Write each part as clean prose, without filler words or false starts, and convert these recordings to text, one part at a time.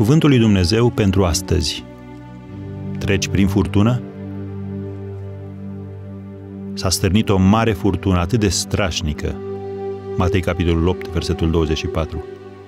Cuvântul lui Dumnezeu pentru astăzi. Treci prin furtună? S-a stârnit o mare furtună atât de strașnică. Matei, capitolul 8, versetul 24.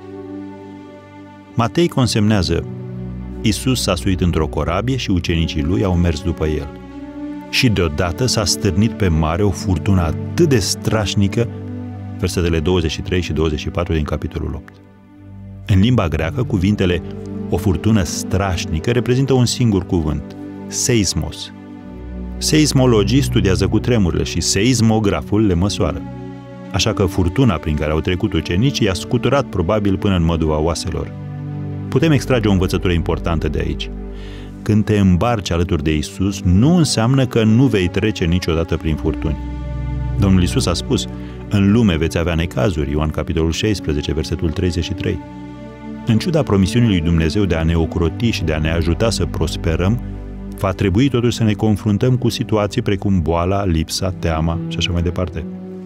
Matei consemnează: Iisus s-a suit într-o corabie și ucenicii lui au mers după el. Și deodată s-a stârnit pe mare o furtună atât de strașnică, versetele 23 și 24 din capitolul 8. În limba greacă, cuvintele o furtună strașnică reprezintă un singur cuvânt: seismos. Seismologii studiază cutremurile și seismograful le măsoară. Așa că furtuna prin care au trecut ucenicii i-a scuturat probabil până în măduva oaselor. Putem extrage o învățătură importantă de aici. Când te îmbarci alături de Iisus, nu înseamnă că nu vei trece niciodată prin furtuni. Domnul Iisus a spus: în lume veți avea necazuri, Ioan capitolul 16, versetul 33. În ciuda promisiunii lui Dumnezeu de a ne ocroti și de a ne ajuta să prosperăm, va trebui totuși să ne confruntăm cu situații precum boala, lipsa, teama și așa mai departe.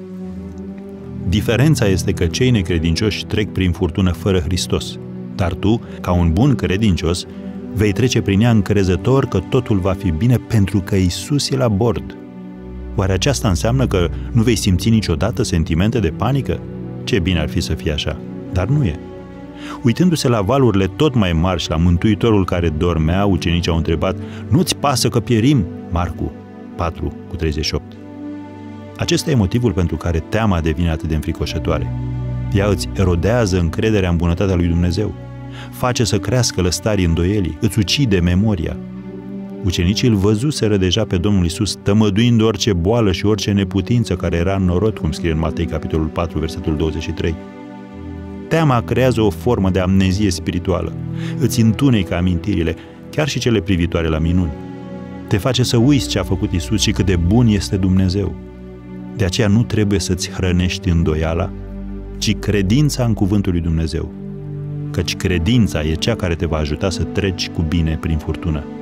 Diferența este că cei necredincioși trec prin furtună fără Hristos, dar tu, ca un bun credincios, vei trece prin ea încrezător că totul va fi bine pentru că Iisus e la bord. Oare aceasta înseamnă că nu vei simți niciodată sentimente de panică? Ce bine ar fi să fie așa, dar nu e. Uitându-se la valurile tot mai mari și la Mântuitorul care dormea, ucenicii au întrebat: nu-ți pasă că pierim? Marcu 4:38. Acesta e motivul pentru care teama devine atât de înfricoșătoare. Ea îți erodează încrederea în bunătatea lui Dumnezeu, face să crească lăstarii îndoielii, îți ucide memoria. Ucenicii îl văzuseră deja pe Domnul Iisus tămăduind orice boală și orice neputință care era în norod, cum scrie în Matei, capitolul 4, versetul 23. Teama creează o formă de amnezie spirituală, îți întunecă amintirile, chiar și cele privitoare la minuni. Te face să uiți ce a făcut Iisus și cât de bun este Dumnezeu. De aceea nu trebuie să-ți hrănești îndoiala, ci credința în cuvântul lui Dumnezeu, căci credința e cea care te va ajuta să treci cu bine prin furtună.